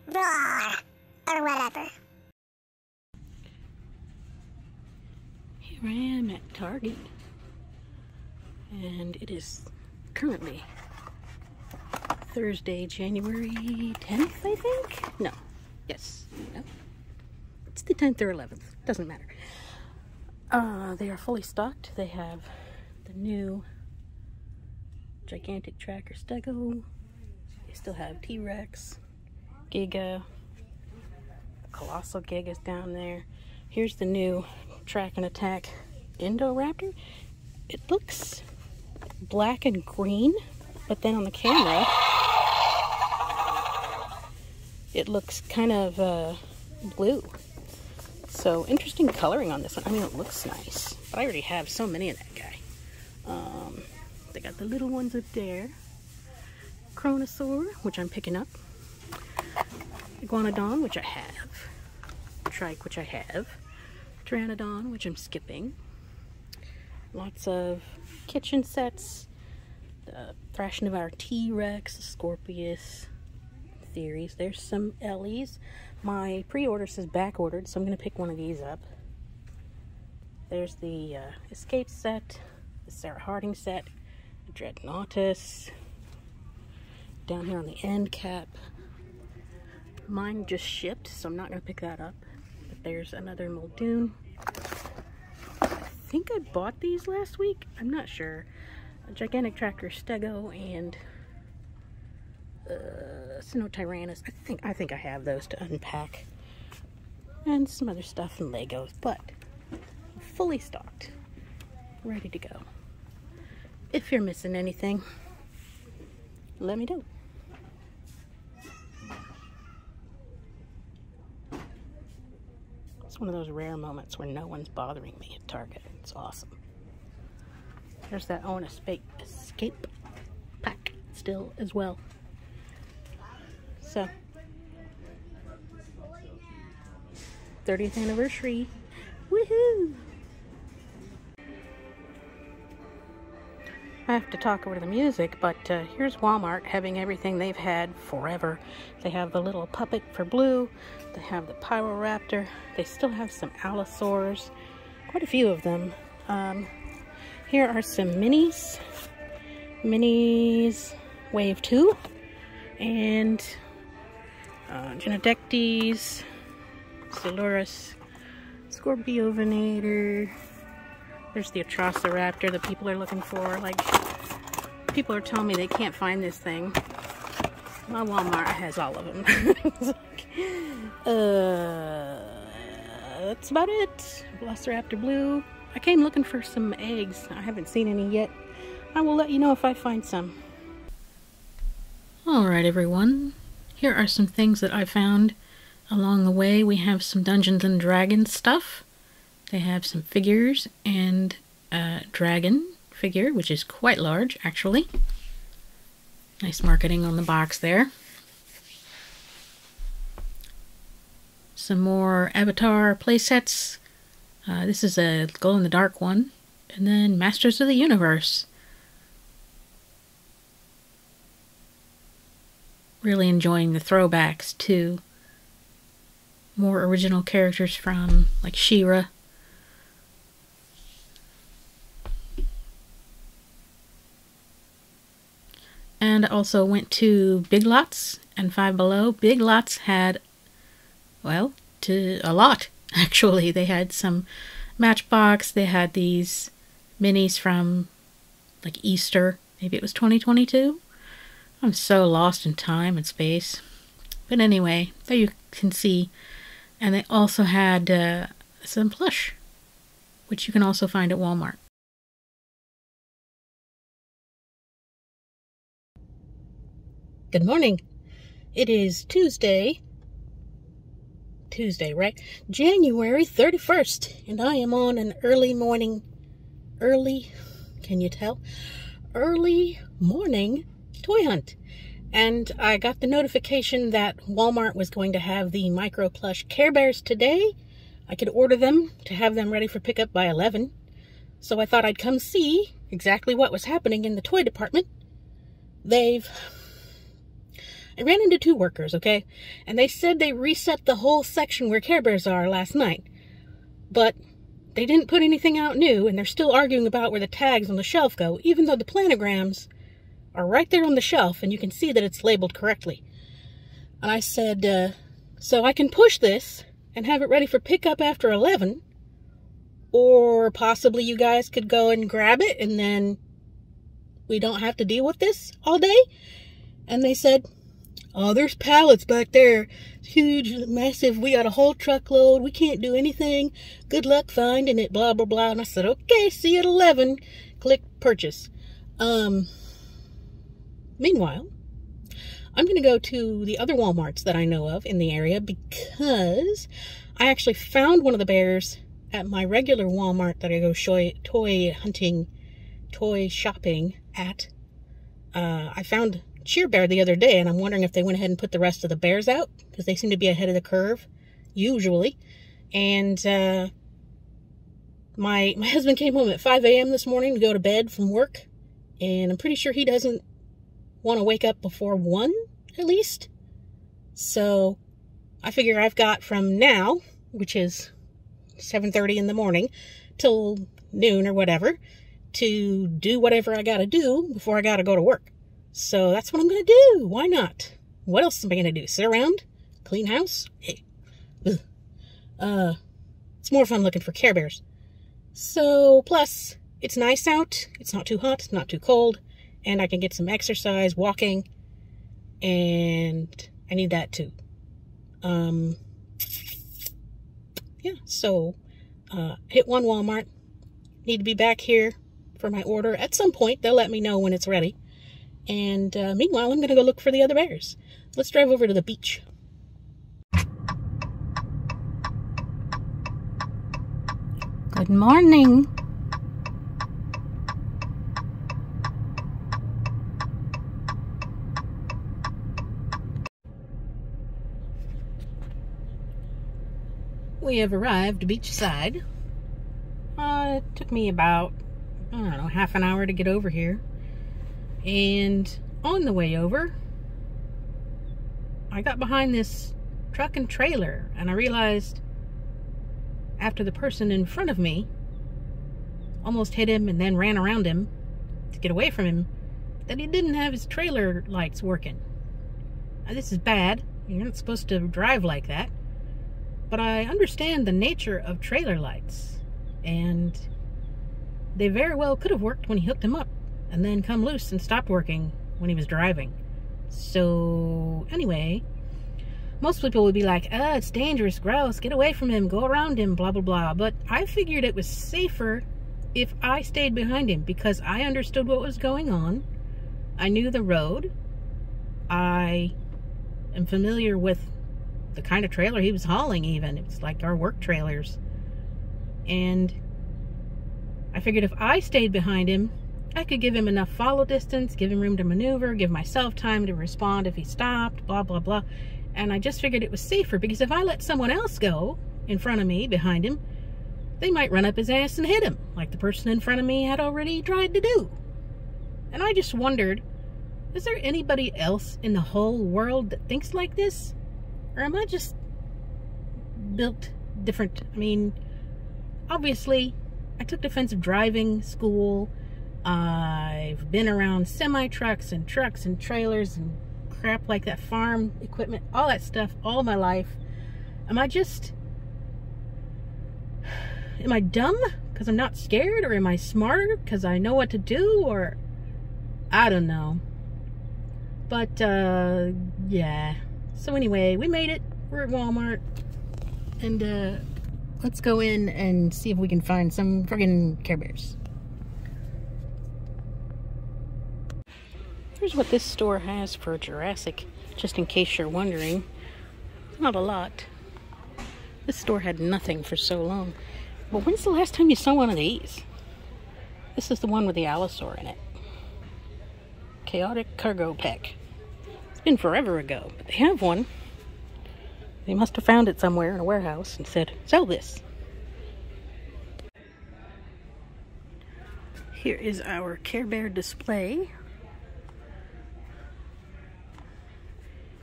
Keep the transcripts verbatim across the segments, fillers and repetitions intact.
Roar, or whatever. Here I am at Target, and it is currently Thursday, January tenth, I think? No. Yes. No. It's the tenth or eleventh. Doesn't matter. Uh, they are fully stocked. They have the new Gigantic Tracker Stego. They still have T-Rex, Giga, the Colossal Giga's down there. Here's the new Track and Attack Indoraptor. It looks black and green, but then on the camera, it looks kind of uh, blue. So interesting coloring on this one. I mean, it looks nice, but I already have so many of that guy. Um, they got the little ones up there. Chronosaur, which I'm picking up. Iguanodon, which I have. Trike, which I have. Pteranodon, which I'm skipping. Lots of kitchen sets. The Thrashnovar T-Rex, Scorpius, Theories. There's some Ellies. My pre-order says back ordered, so I'm going to pick one of these up. There's the uh, Escape set, the Sarah Harding set, the Dreadnoughtus. Down here on the end cap. Mine just shipped, so I'm not going to pick that up. But there's another Muldoon. I think I bought these last week. I'm not sure. A Gigantic Tracker Stego and uh, Sinotyrannus. I think I think I have those to unpack. And some other stuff and Legos, but fully stocked, ready to go. If you're missing anything, let me know. It's one of those rare moments where no one's bothering me at Target. It's awesome. There's that Owen Escape, escape pack still as well. So, thirtieth anniversary. Woohoo! I have to talk over the music, but uh, here's Walmart having everything they've had forever. They have the little puppet for Blue. They have the Pyroraptor. They still have some Allosaurs. Quite a few of them. Um, here are some minis. Minis Wave two. And uh, Genodectes, Silurus, Scorpiovenator. There's the Atrociraptor that people are looking for. Like, people are telling me they can't find this thing. My Walmart has all of them. Like, uh, that's about it. Velociraptor Blue. I came looking for some eggs. I haven't seen any yet. I will let you know if I find some. Alright everyone. Here are some things that I found along the way. We have some Dungeons and Dragons stuff. They have some figures and a dragon figure, which is quite large, actually. Nice marketing on the box there. Some more Avatar playsets. Uh, this is a glow-in-the-dark one. And then Masters of the Universe. Really enjoying the throwbacks to more original characters from, like, She-Ra. And also went to Big Lots and Five Below. Big Lots had, well, to a lot, actually. They had some Matchbox. They had these minis from, like, Easter. Maybe it was twenty twenty-two. I'm so lost in time and space. But anyway, there you can see. And they also had uh, some plush, which you can also find at Walmart. Good morning. It is Tuesday. Tuesday, right? January thirty-first. And I am on an early morning, early, can you tell? Early morning toy hunt. And I got the notification that Walmart was going to have the micro plush Care Bears today. I could order them to have them ready for pickup by eleven. So I thought I'd come see exactly what was happening in the toy department. They've I ran into two workers, okay? And they said they reset the whole section where Care Bears are last night. But they didn't put anything out new, and they're still arguing about where the tags on the shelf go, even though the planograms are right there on the shelf, and you can see that it's labeled correctly. And I said, uh, so I can push this and have it ready for pickup after eleven, or possibly you guys could go and grab it, and then we don't have to deal with this all day. And they said, oh, there's pallets back there. Huge, massive. We got a whole truckload. We can't do anything. Good luck finding it, blah, blah, blah. And I said, okay, see you at eleven. Click purchase. Um, meanwhile, I'm going to go to the other Walmarts that I know of in the area because I actually found one of the bears at my regular Walmart that I go shoy, toy hunting, toy shopping at. Uh, I found Cheer Bear the other day, and I'm wondering if they went ahead and put the rest of the bears out because they seem to be ahead of the curve, usually. And uh, my my husband came home at five A M this morning to go to bed from work, and I'm pretty sure he doesn't want to wake up before one, at least. So I figure I've got from now, which is seven thirty in the morning, till noon or whatever, to do whatever I gotta do before I gotta go to work. So that's what I'm gonna do. Why not? What else am I gonna do? Sit around? Clean house? Hey. Ugh. Uh, it's more fun looking for Care Bears. So, plus, it's nice out. It's not too hot, not too cold, and I can get some exercise, walking, and I need that too. Um, yeah, so, uh, hit one Walmart. Need to be back here for my order. At some point, they'll let me know when it's ready. And uh, meanwhile, I'm going to go look for the other bears. Let's drive over to the beach. Good morning. We have arrived beachside. Uh, it took me about, I don't know, half an hour to get over here. And on the way over, I got behind this truck and trailer, and I realized after the person in front of me almost hit him and then ran around him to get away from him, that he didn't have his trailer lights working. Now, this is bad. You're not supposed to drive like that. But I understand the nature of trailer lights, and they very well could have worked when he hooked them up and then come loose and stopped working when he was driving. So, anyway, most people would be like, ah, it's dangerous, gross, get away from him, go around him, blah, blah, blah. But I figured it was safer if I stayed behind him because I understood what was going on. I knew the road. I am familiar with the kind of trailer he was hauling even. It's like our work trailers. And I figured if I stayed behind him, I could give him enough follow distance, give him room to maneuver, give myself time to respond if he stopped, blah, blah, blah. And I just figured it was safer because if I let someone else go in front of me, behind him, they might run up his ass and hit him, like the person in front of me had already tried to do. And I just wondered, is there anybody else in the whole world that thinks like this? Or am I just built different? I mean, obviously, I took defensive driving school. I've been around semi-trucks and trucks and trailers and crap like that, farm equipment, all that stuff, all my life. Am I just... Am I dumb because I'm not scared? Or am I smarter because I know what to do? Or... I don't know. But, uh, yeah. So anyway, we made it. We're at Walmart. And, uh, let's go in and see if we can find some friggin' Care Bears. Here's what this store has for Jurassic, just in case you're wondering. Not a lot. This store had nothing for so long. But when's the last time you saw one of these? This is the one with the Allosaur in it. Chaotic Cargo Pack. It's been forever ago, but they have one. They must have found it somewhere in a warehouse and said, sell this. Here is our Care Bear display.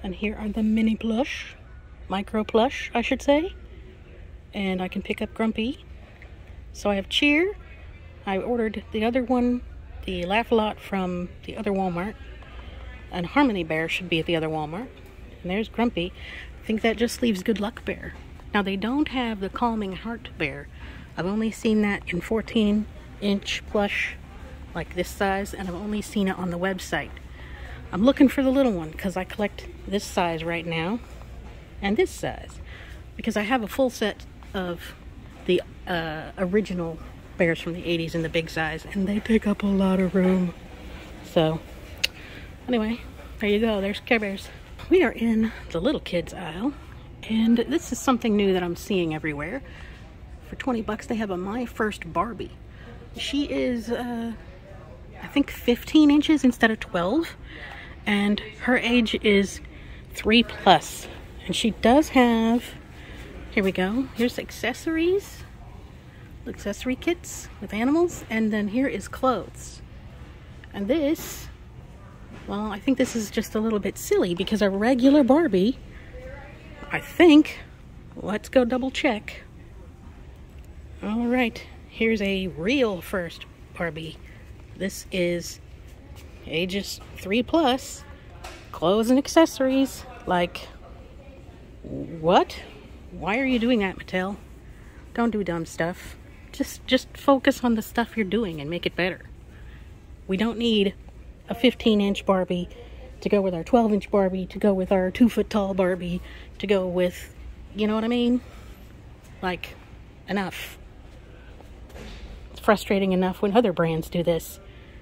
And here are the mini plush, micro plush, I should say. And I can pick up Grumpy. So I have Cheer. I ordered the other one, the Laugh-A-Lot from the other Walmart. And Harmony Bear should be at the other Walmart. And there's Grumpy. I think that just leaves Good Luck Bear. Now they don't have the Calming Heart Bear. I've only seen that in fourteen inch plush, like this size, and I've only seen it on the website. I'm looking for the little one because I collect this size right now and this size because I have a full set of the uh, original bears from the eighties in the big size, and they take up a lot of room. So anyway, there you go. There's Care Bears. We are in the little kids aisle, and this is something new that I'm seeing everywhere. For twenty bucks, they have a My First Barbie. She is, uh, I think, fifteen inches instead of twelve, and her age is three plus. And she does have, here we go, here's accessories, accessory kits with animals, and then here is clothes. And this, well, I think this is just a little bit silly because a regular Barbie, I think, let's go double check. All right, here's a real first Barbie. This is ages three plus, clothes and accessories. Like, what? Why are you doing that, Mattel? Don't do dumb stuff. Just, just focus on the stuff you're doing and make it better. We don't need a fifteen inch Barbie to go with our twelve inch Barbie, to go with our two foot tall Barbie, to go with, you know what I mean? Like, enough. It's frustrating enough when other brands do this.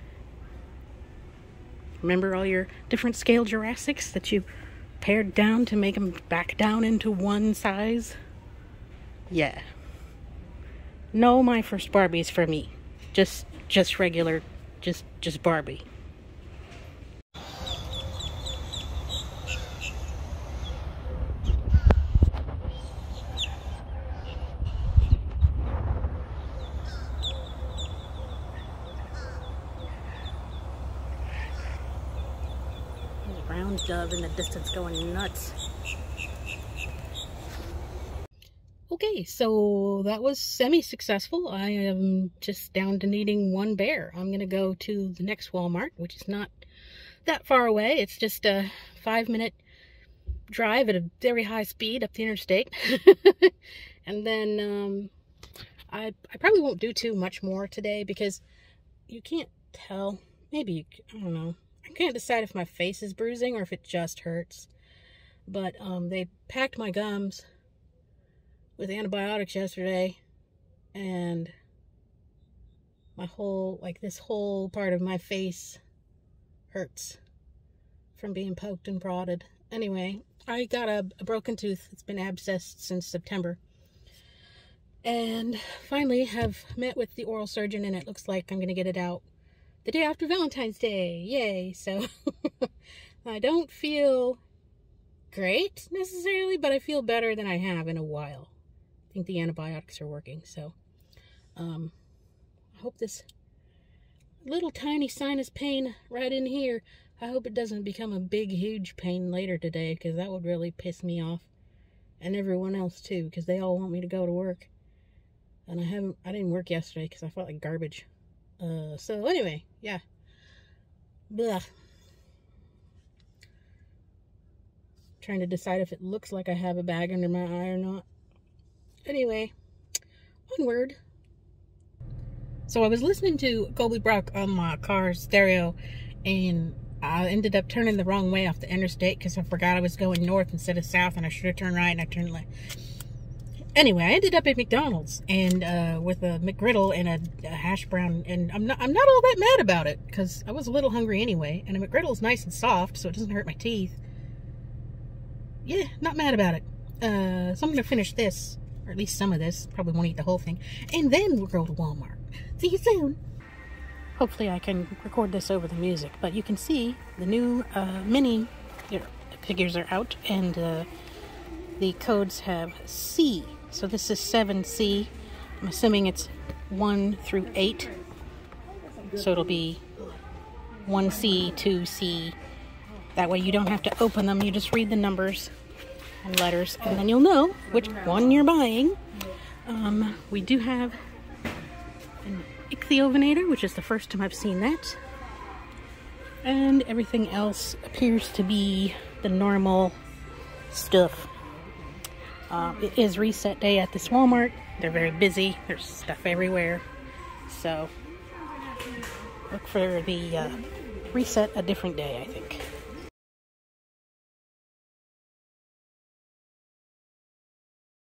Remember all your different scale Jurassics that you pared down to make them back down into one size? Yeah. No My First Barbies for me. Just, just regular, just, just Barbie. Brown dove in the distance going nuts. Okay, so that was semi-successful. I am just down to needing one bear. I'm gonna go to the next Walmart, which is not that far away. It's just a five minute drive at a very high speed up the interstate. And then um, I, I probably won't do too much more today because you can't tell. Maybe, you, I don't know. I can't decide if my face is bruising or if it just hurts. But um, they packed my gums with antibiotics yesterday, and my whole, like this whole part of my face hurts from being poked and prodded. Anyway, I got a, a broken tooth. It's been abscessed since September. And finally have met with the oral surgeon, and it looks like I'm going to get it out the day after Valentine's Day. Yay. So I don't feel great necessarily, but I feel better than I have in a while. I think the antibiotics are working. So um, I hope this little tiny sinus pain right in here, I hope it doesn't become a big, huge pain later today, because that would really piss me off. And everyone else too, because they all want me to go to work. And I haven't, I didn't work yesterday because I felt like garbage. Uh, so anyway, yeah. Blah. Trying to decide if it looks like I have a bag under my eye or not. Anyway, onward. So I was listening to Colby Brock on my car stereo, and I ended up turning the wrong way off the interstate because I forgot I was going north instead of south, and I should have turned right and I turned left. Anyway, I ended up at McDonald's and uh, with a McGriddle and a, a hash brown, and I'm not I'm not all that mad about it because I was a little hungry anyway, and a McGriddle's nice and soft, so it doesn't hurt my teeth. Yeah, not mad about it. Uh, so I'm gonna finish this, or at least some of this. Probably won't eat the whole thing, and then we'll go to Walmart. See you soon. Hopefully, I can record this over the music, but you can see the new uh, mini you know, figures are out, and uh, the codes have C. So this is seven C. I'm assuming it's one through eight. So it'll be one C, two C, That way you don't have to open them. You just read the numbers and letters, and then you'll know which one you're buying. Um, we do have an ichthyovenator, which is the first time I've seen that. And everything else appears to be the normal stuff. Uh, it is reset day at this Walmart. They're very busy. There's stuff everywhere. So look for the uh, reset a different day, I think.